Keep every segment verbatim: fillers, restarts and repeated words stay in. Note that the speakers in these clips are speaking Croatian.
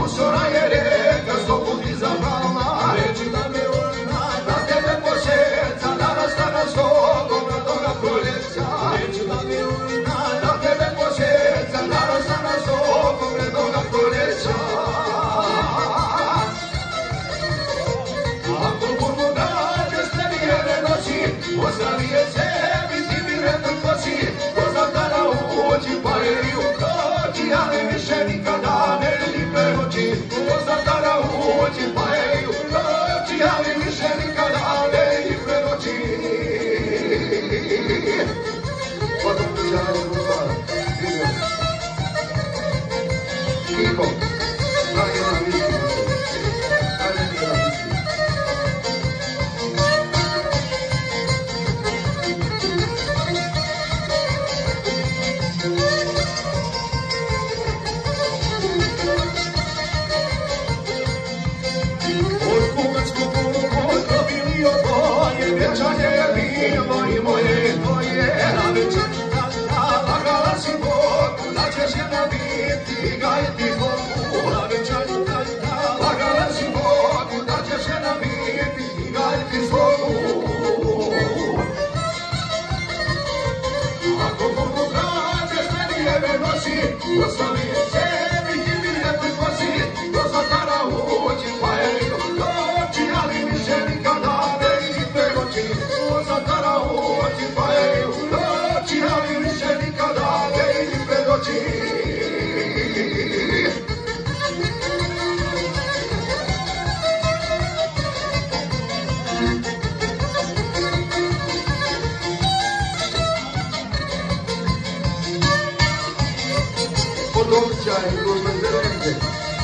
usora je reka, sto puti zahvalna. Reči da me ona, da tebe pošeca, da nastana s tobom na toga proljeća. Reči da me ona, da tebe pošeca, da nastana s tobom na toga proljeća. Ako Bogu dađeš tebi jedne noći, ostavi je sebi, ti mi redno kosi. Poznatana uđi pa je i u koči, ali više nikada ne ljudi prehoći. Poznatana uđi pa je i u koči, ali više nikada ne ljudi prehoći. Potom ti se ne uzvara, vidio. Kiko, daj jedan viski. Daj jedan viski. Vječanje je bilo i moje i tvoje, na vječanju tada lagala si Bogu, da ćeš jedna biti i gajiti Bogu. Na vječanju tada lagala si Bogu, da ćeš jedna biti i gajiti Bogu. Ako Bogu dađeš meni jebe nosi, ostavi je sebi i mi nekoj kosi. Do zatara uđi pa je i u noći, ali više nikada ne idi pregoći. Do zatara uđi pa je i u noći, ali više nikada ne idi pregoći. Podolča i Lužne Zelenke.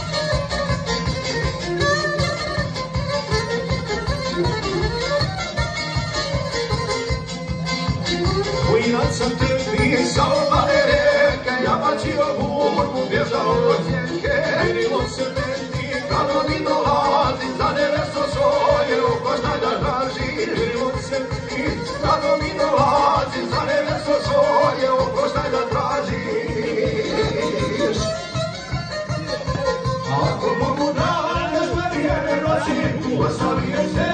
Inac sam te pisao male reke, ja bačio burbu, bježao od njenke. Vidilo se meni kako mi dolazi, za nevesto svoje oko šta da traži. Vidilo se meni kako mi dolazi, za nevesto svoje oko šta da tražiš. Ako Bogu dađeš meni jedne noći, ostavi je se